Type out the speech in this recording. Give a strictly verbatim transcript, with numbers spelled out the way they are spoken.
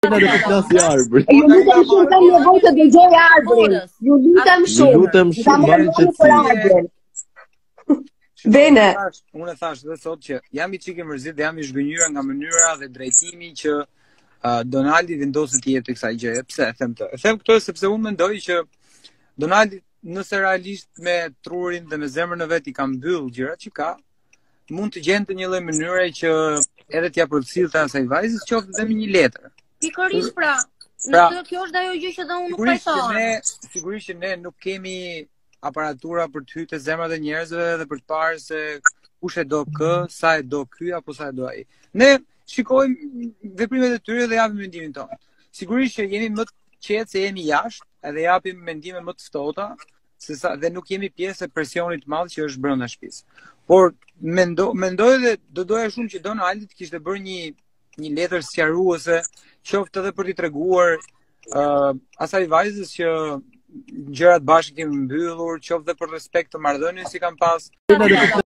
Lena do të flasë arbër. Ju lutem shumë kam nevojë të dëgjoj arbrin. Ju lutem Ju shumë. lutem shumë marrni për arbrin. Bene. Unë e thash dhe sot që jam i çike mërzit dhe jam i zhgënjur nga mënyra dhe drejtimi që uh, Donaldi vendosi të jetë kësaj gjëje. Pse e them këtë? E them këtë sepse unë mendoj që Donaldi nëse realisht me trurin dhe me zemrën e vet i ka mbyll gjërat që ka, mund të gjente një lloj mënyre që edhe t'ja përcjellte asaj vajzës qoftë edhe me një letër. Pikërisht pra, pra në kjo është ajo gjë që dhe unë nuk pajtohem. Ne, sigurisht që ne nuk kemi aparatura për të hyrë te zemrat e njerëzve dhe për të parë se kush e do kë, sa e do ky apo sa e do ai. Ne shikojmë veprimet e tyre dhe japim mendimin tonë. Sigurisht që jemi më të qetë se jemi jashtë, edhe japim mendime më të ftohta, se sa dhe nuk jemi pjesë e presionit të madh që është brenda shtëpisë. Por mendo, mendoj dhe do doja shumë që Donaldi të kishte bërë një një letër sqaruese, qoftë edhe për t'i treguar uh, asaj vajzës që gjërat bashkë kemi mbyllur, qoftë edhe për respekt të marrëdhënies që kanë pas.